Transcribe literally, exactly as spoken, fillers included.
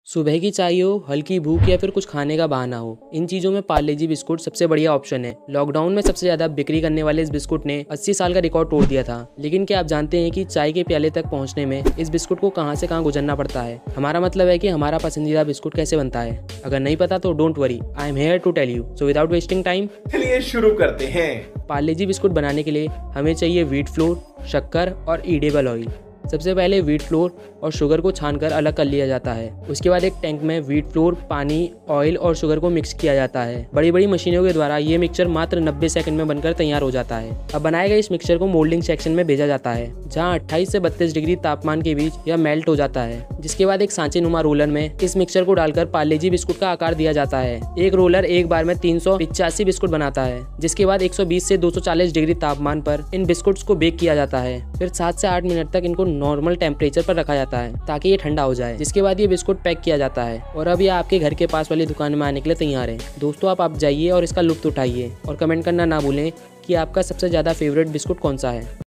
सुबह की चाय हो, हल्की भूख या फिर कुछ खाने का बहाना हो, इन चीज़ों में पार्ले जी बिस्कुट सबसे बढ़िया ऑप्शन है। लॉकडाउन में सबसे ज़्यादा बिक्री करने वाले इस बिस्कुट ने अस्सी साल का रिकॉर्ड तोड़ दिया था। लेकिन क्या आप जानते हैं कि चाय के प्याले तक पहुंचने में इस बिस्कुट को कहां से कहां गुजरना पड़ता है। हमारा मतलब है कि हमारा पसंदीदा बिस्कुट कैसे बनता है। अगर नहीं पता तो don't worry, I am here to tell you. So without wasting time चलिए शुरू करते हैं। पार्ले जी बिस्कुट बनाने के लिए हमें चाहिए व्हीट फ्लोर, शक्कर और ईडेबल ऑयल। सबसे पहले व्हीट फ्लोर और शुगर को छानकर अलग कर लिया जाता है। उसके बाद एक टैंक में व्हीट फ्लोर, पानी, ऑयल और शुगर को मिक्स किया जाता है। बड़ी बड़ी मशीनों के द्वारा ये मिक्सचर मात्र नब्बे सेकंड में बनकर तैयार हो जाता है। अब बनाए गए इस मिक्सचर को मोल्डिंग सेक्शन में भेजा जाता है, जहां अट्ठाईस से बत्तीस डिग्री तापमान के बीच यह मेल्ट हो जाता है। जिसके बाद एक सांचे नुमा रोलर में इस मिक्सचर को डालकर पार्ले जी बिस्कुट का आकार दिया जाता है। एक रोलर एक बार में तीन सौ पिचासी बिस्कुट बनाता है। जिसके बाद एक सौ बीस से दो सौ चालीस डिग्री तापमान पर इन बिस्कुट्स को बेक किया जाता है। फिर सात से आठ मिनट तक इनको नॉर्मल टेम्परेचर पर रखा जाता है ताकि ये ठंडा हो जाए। जिसके बाद ये बिस्कुट पैक किया जाता है और अब ये आपके घर के पास वाली दुकान में आने के लिए तैयार है। दोस्तों, आप आप जाइए और इसका लुत्फ उठाइए और कमेंट करना ना भूलें कि आपका सबसे ज़्यादा फेवरेट बिस्कुट कौन सा है।